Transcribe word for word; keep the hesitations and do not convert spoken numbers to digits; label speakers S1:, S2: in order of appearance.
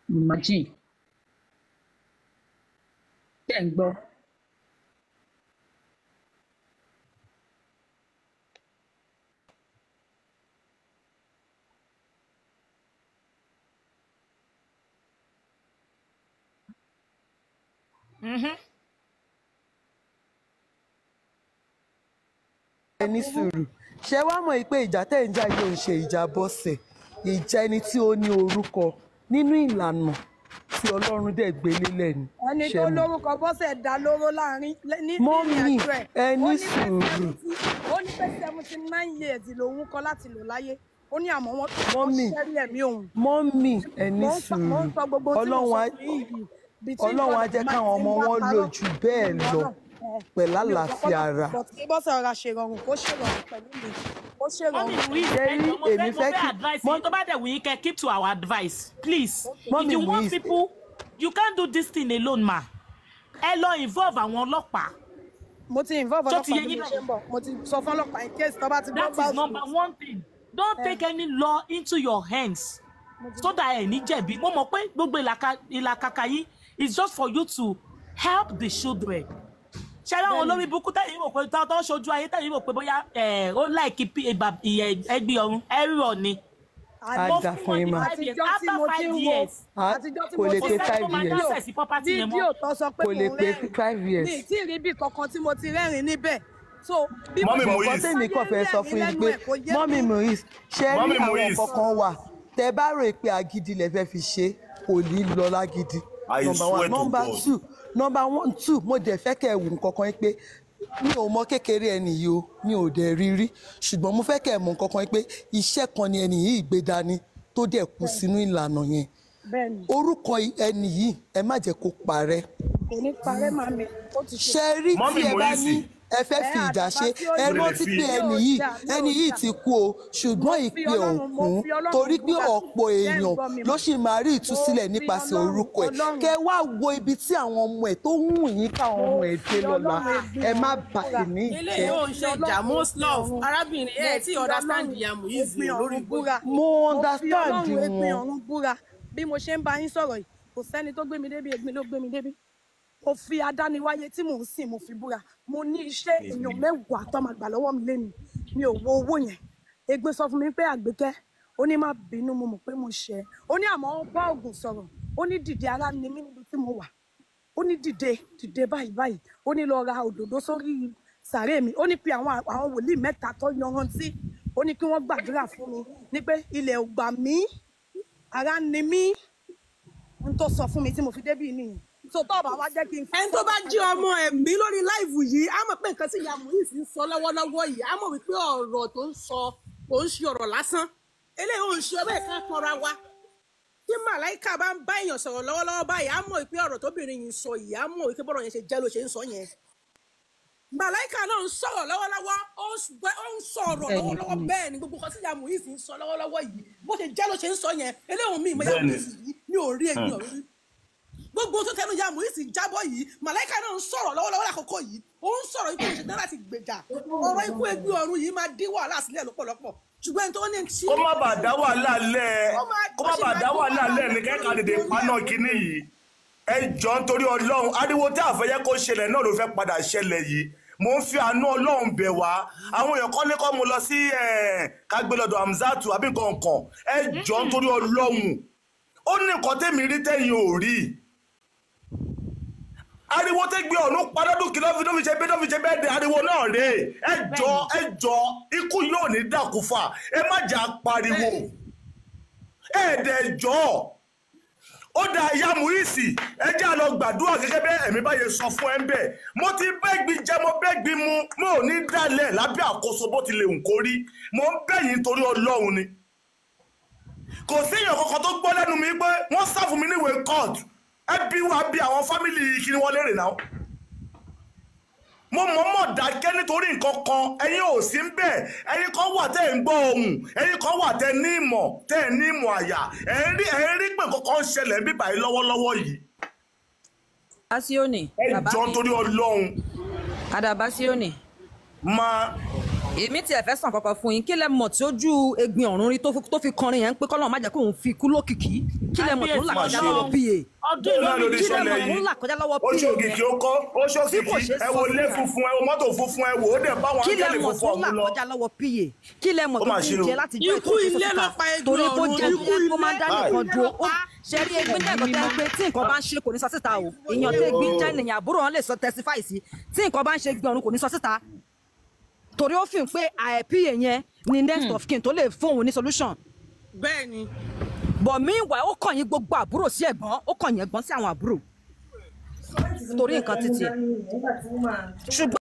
S1: Imagine. Tẹ́ ń gbọ́.
S2: Mhm.
S3: Ẹni sùúrù ṣé wàá mọ̀ pé ìjà tẹ́ ń jà yóò ń ṣe ìjà bọ́sẹ̀ ìjà ẹni tí ó ní orúkọ nínú ìlànà tí Ọlọ́run dẹ̀ gbé lélẹ̀ ni.
S4: ẹni tó lórúkọ bọ́sẹ̀ dá lóró láàrin ní
S3: mọ́mì
S4: ìrìn àjò ẹ̀
S3: ẹni sùúrù
S4: ó ní pé seventy nine years lòun kọ láti lò láyé ó ní àmọ́ wọn
S3: mọ́mì
S4: ṣẹ́rí ẹ̀mí òun.
S3: mọ́mì ẹni sùúrù Ọlọ́run á jẹ́ káwọn ọmọ wọn lò jù bẹ́ẹ̀ lọ pẹ̀lú àlàáfíà ara.
S4: bọ́sẹ̀ ọ̀rá ṣe rọrùn kó ṣe rọrùn pẹ̀lú mi ó ṣe rọrùn.
S3: èmi fẹ́ kí
S2: advice yín tó bá dẹ̀ wí kẹ́ keep to our advice please.
S3: Mommy,
S2: if you want
S3: please.
S2: people you can't do this thing alone ma. ẹ lọ involve àwọn ọlọ́pàá.
S4: mo ti involve ọlọ́pàá bí mo ṣe ń bọ̀ mo ti sọ fún ọlọ́pàá in case tó bá ti gbọ́ bá.
S2: that is number one thing don't take any law into your hands so that ẹ ní jẹ̀bi mo mọ̀ pé gbogbo ìlàkàkà yìí is just for you to help the children. ṣé àwọn olórí burúkú tẹ̀yìn rò pé tó ń ṣojú ayé tẹ̀yìn rò pé bóyá ó láìkí ẹgbẹ́ ọ̀run ẹ̀rọ ni.
S3: Ada fún yín ma
S4: àtijọ́ tí mo ti ń wo àtijọ́ tí mo ti
S3: kò lè pé five
S4: years fídíò tó sọ pé
S3: kò lè
S4: mo
S3: pé
S4: rẹ́rìn
S3: five years.
S4: ní tí rí bí kankan tí mo ti rẹ́rìn níbẹ̀ so bí mo
S3: ṣe kọ́ tèmi kàn fẹ́ sọ fún yín pé mọ́mì Maurice ṣé rí àwọn kankan wà tẹ́ bá rò pé agídí lẹ fẹ́ fi ṣe kò ní lọ lágídí number one number two number one two mo dẹ̀ fẹ́ kẹ́ ẹ̀ wù nǹkan kan pé mi ò mọ kékeré ẹni yìí o mi ò dẹ̀ rí rí ṣùgbọ́n mo fẹ́ kẹ́ ẹ̀ mọ nǹkan kan pé iṣẹ́ kan ni ẹni yìí gbé dání tó dẹ̀ kú sínú ìlànà yẹn orúkọ ẹni yìí ẹ má jẹ́ kó parẹ́.
S4: kò ní parẹ́ màmí ó ti ṣe.
S3: ṣe rí tí ẹ bá ní ẹ fẹ́ fi ìjà ṣe ẹ rántí pé ẹni yìí ẹni yìí ti kú o ṣùgbọ́n ìpè òkun torí pé ọ̀pọ̀ èèyàn ló sì máa rí ìtúsílẹ̀ nípasẹ̀ orúkọ ẹ̀ kẹ wá wo ibi tí àwọn ọmọ ẹ̀ tó wù yín káwọn ọmọ ẹ̀ dé lọ́la ẹ má bà èmi jẹ́.
S5: ilé yóò ń ṣe ìjà most love arábìnrin ẹ tí understand ìyàmú yìí sí lórí gbogbo.
S3: mo understand wọn.
S4: bí mo ṣe ń bá yín sọ̀rọ̀ yìí kò sẹ́ni tó gbé mi débi ègbin ló gbé mi débi mo fi adániwáyé tí mò ń sìn mo fi búra mo ní iṣẹ́ èèyàn mẹ́wàá tó máa gbà lọ́wọ́ mi lẹ́nu mi ò wo owó yẹn Ègbé sọ fún mi pé Àgbékẹ́ ó ní má bínú mo mọ̀ pé mo ṣẹ̀ ó ní àmọ́ ó bá Ògùn sọ̀rọ̀ ó ní dìde ara ni mí níbi tí mo wà ó ní dìde dìde báyìí báyìí ó ní lọ ra òdòdó sórí sàárè mi ó ní pé àwọn àwọn wòlíì mẹ́ta tó yanrantí ó ní kí wọ́n gbàdúrà fún mi ní pé ilẹ̀ ò gbà mí ara ni mí n tó sọ fún mi tí mo fi débì nìyẹn so tó bá wá jẹ́ kí n.
S5: ẹni tó bá jí ọmọ ẹ̀mí lórí láìvù yìí á mọ̀ pé nǹkan tí ìyá Muiz ń sọ lọ́wọ́lọ́wọ́ yìí á mọ̀ wípé ọ̀rọ̀ tó ń sọ kò ń ṣe ọ̀rọ̀ lásán eléyìí ò ń ṣe ọbẹ̀ ká tọra wa tí màláìka bá ń bá èèyàn sọ̀rọ̀ lọ́wọ́lọ́wọ́ báyìí á mọ̀ wípé ọ̀rọ̀ tóbìnrin yìí ń sọ yìí á mọ̀ wípé bọ́rọ̀ yẹn ṣe jẹ́ ló ṣe ń sọ yẹn màláìka náà ń sọ̀rọ̀ lọ́wọ́lọ́wọ́ ó ń sọ̀rọ̀ lọ́wọ́lọ́wọ́ bẹ́ẹ̀ ni gbogbo kan tí ìyá Muiz ń sọ lọ́wọ́lọ́wọ́ yìí bó ṣe jẹ́ ló ṣe ń sọ yẹn eléyìí mi ìmọ̀ ìyá Muiz yìí mi ò rí èmi ò rí gbogbo tó tẹnu ya Muiz jábọ̀ yìí màláìka náà ń sọ̀rọ̀ lọ́wọ́lọ́wọ́ lákòókò yìí ó ń sọ̀rọ̀ ikú ìṣẹ̀dá láti gbèjà ọ̀rọ̀ ikú ẹgbẹ́ ọ̀run yìí máa dín wàhálà sílẹ̀ lọ́pọ̀lọpọ̀ ṣùgbọ́n ẹni tó ní tí.
S6: kó má bàa dá wàhálà lẹ̀ kó má bàa dá wàhálà lẹ̀ ní kẹ́kọ̀ọ́ dèdè paná kínní yìí ẹ jọ nítorí Ọlọ́run ariwo tí àfẹ́yẹ kó ṣẹlẹ̀ náà ló fẹ́ padà ṣẹlẹ̀ yìí mo ń fi àánú Ọlọ́run bẹ̀ wá àwọn èèyàn kọ́lé kọ́ mo lọ sí kágbélọ́dọ̀ Hamzatu àbí nǹkan kan ẹ jọ nítorí Ọlọ́run ó ní nǹkan tẹ́mi rí tẹ́yìn ò rí ariwo tẹ gbé ọ̀run padọ́dún kí ló fi tó fi ṣe bẹ́ẹ̀ tó fi ṣe bẹ́ẹ̀ dé ariwo náà rè é jọ ẹ jọ ikú yóò ní dàkúfà ẹ má jà pariwo ẹ dẹ̀ jọ ó da ìyá Muiz ẹ jẹ́ àlọ́ gbàdúrà gẹ́gẹ́ bẹ́ẹ̀ ẹ̀mí báyẹn sọ fún ẹ ń bẹ̀ mo ti bẹ́gbin jẹ mo bẹ́gbin mu mo ò ní dálẹ̀ lábẹ́ àkóso bó ti lè hùn kó rí mo ń bẹ̀yìn torí Ọlọ́run ni kò sí èèyàn kankan tó gbọ́ lẹ́nu mi pé wọ́n sá fún mi níwèé kóòtù ẹbí wa bí àwọn fámìlì kí ni wọ́n lérè náà mo mọ̀ mọ̀ dákẹ́ nítorí nǹkan kan ẹ̀yin ò sí ń bẹ̀ ẹ̀yin kan wà tẹ́ ẹ̀ ń gbọ́ ohùn ẹ̀yin kan wà tẹ́ ẹ̀ ní ìmọ̀ tẹ́ ẹ̀ ní ìmọ̀ àyà ẹ̀ ń rí ẹ̀ ń rí pé nǹkan kan ń ṣẹlẹ̀ bíbà yìí lọ́wọ́lọ́wọ́ yìí.
S7: Basioni.
S6: ẹ jọ nítorí Ọlọ́run.
S7: Ada Basioni.
S6: Ma.
S1: èmi tí ẹ fẹ́ sàn kankan fún yín kí lẹ mọ̀ tí ojú egbin ọ̀run rí tó fi kọrin yẹn ń pé kọ́lọ́run má jẹ́ kó òun fi kú lókìkí kí lẹ mọ̀ tó ń là kọjá lọ́wọ́ pa
S2: ọdún ìlú
S1: kí lẹ mọ̀ tó ń là kọjá lọ́wọ́ pa
S6: ó ṣòkìkì ó kọ́ ó ṣòkìkì ẹ wo ilé funfun ẹ wo mọ́tò funfun ẹ wo ó dẹ̀ bá wọn ángẹ́lì funfun ọ̀hún lọ.
S1: kí lẹ mọ̀ tó ń là kọjá lọ́wọ́ pa kí lẹ mọ̀ tó ń jẹ láti jọ ètò ìsọsíta torí kó jẹ́ kó máa ń dá nìkan dúró ṣe rí egbin náà kọ́tẹ́ pé tí nǹkan bá ń ṣe kò ní sọ síta o èèyàn tó egbin jẹ́ ènìyàn àbúrò wọn lè sọ testify sí tí nǹkan bá ń ṣe gbin ọ̀run kò ní sọ síta torí ó fi hàn pé àìpí yẹn ni next of kin tó lè fún òun ní solution.
S5: bẹ́ẹ̀ni.
S1: but meanwhile ó kàn yín gbogbo àbúrò sí ẹ̀gbọ́n ó kàn yín ẹ̀gbọ́n sí àwọn àbúrò torí nǹkan títí ẹ̀ ṣùgbọ́n.